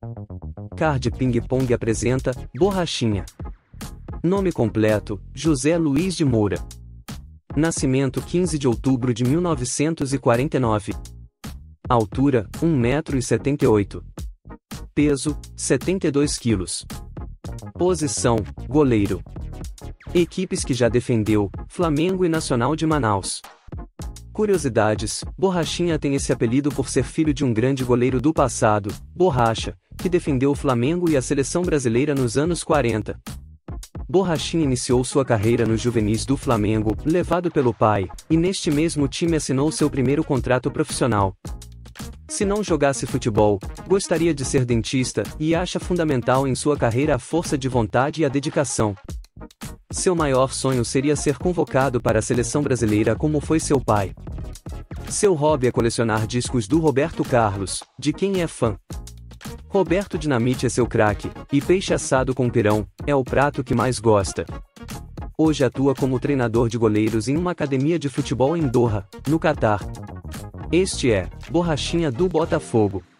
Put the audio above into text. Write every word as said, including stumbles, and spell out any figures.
Card Ping Pong apresenta Borrachinha. Nome completo: José Luiz de Moura. Nascimento quinze de outubro de mil novecentos e quarenta e nove. Altura: um metro e setenta e oito. Peso: setenta e dois quilos. Posição: goleiro. Equipes que já defendeu: Flamengo e Nacional de Manaus. Curiosidades: Borrachinha tem esse apelido por ser filho de um grande goleiro do passado, Borracha, que defendeu o Flamengo e a seleção brasileira nos anos quarenta. Borrachinha iniciou sua carreira nos juvenis do Flamengo, levado pelo pai, e neste mesmo time assinou seu primeiro contrato profissional. Se não jogasse futebol, gostaria de ser dentista, e acha fundamental em sua carreira a força de vontade e a dedicação. Seu maior sonho seria ser convocado para a seleção brasileira como foi seu pai. Seu hobby é colecionar discos do Roberto Carlos, de quem é fã. Roberto Dinamite é seu craque, e peixe assado com pirão é o prato que mais gosta. Hoje atua como treinador de goleiros em uma academia de futebol em Doha, no Catar. Este é Borrachinha do Botafogo.